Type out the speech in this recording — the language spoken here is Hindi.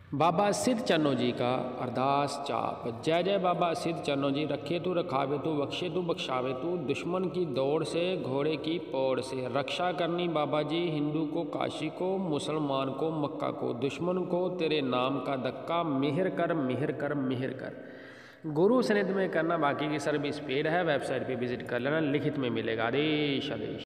बाबा सिद्ध चन्नो जी का अरदास चाप। जय जय बाबा सिद्ध चन्नो जी, रखे तू रखावे तू, बख्शे तू बख्शावे तू, दुश्मन की दौड़ से घोड़े की पौड़ से रक्षा करनी बाबा जी, हिंदू को काशी को, मुसलमान को मक्का को, दुश्मन को तेरे नाम का धक्का, मेहर कर मेहर कर मेहर कर। गुरु सनिध में करना, बाकी की सर्विस पेड है, वेबसाइट पे विजिट कर लेना, लिखित में मिलेगा। आदेश आदेश।